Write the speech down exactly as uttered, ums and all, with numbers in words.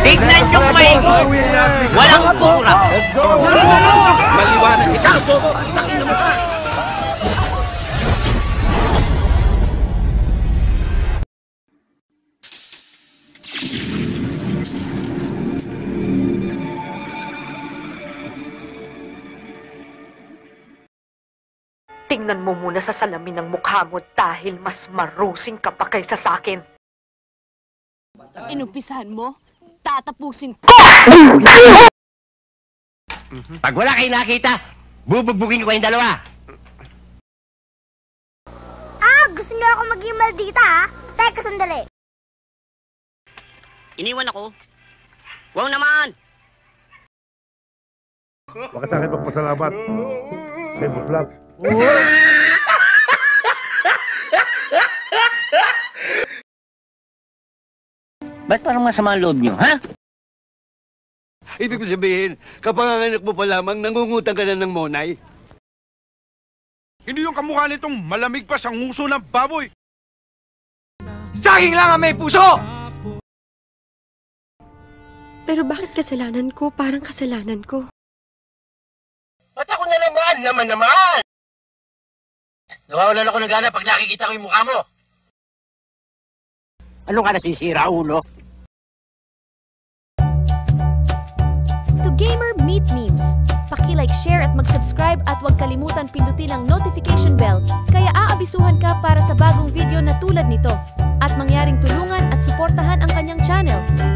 Tignan nyo may walang pura. Maliwanag ikaw, Bobo. Tangin na mo ka. Tingnan mo muna sa salamin ng mukha mo dahil mas marusing ka pa kaysa sa akin. Inumpisahan mo, tatapusin ko! Pag wala kayo nakita, bubugbugin ko kayong dalawa. Ah, gusto niyo ako maging maldita, ha? Teka, sandali. Iniwan ako. Wow naman! Baka sa akin magpasalamat. Kay Buslap. Ba't parang masama ang loob niyo, ha? Ibig ko sabihin, kapanganak mo pa lamang, nangungutang ka na ng monay. Hindi yung kamukha nitong malamig pa sa nguso ng baboy. Saging lang ang may puso! Pero bakit kasalanan ko? Parang kasalanan ko. Ba't ako na naman? Naman naman! Nawawalan ako ng gana pag nakikita ko yung mukha mo. Ano ka nasisira, ulo? To Gamer Meet Memes, paki-like, share at mag-subscribe at huwag kalimutan pindutin ang notification bell kaya aabisuhan ka para sa bagong video na tulad nito at mangyaring tulungan at suportahan ang kanyang channel.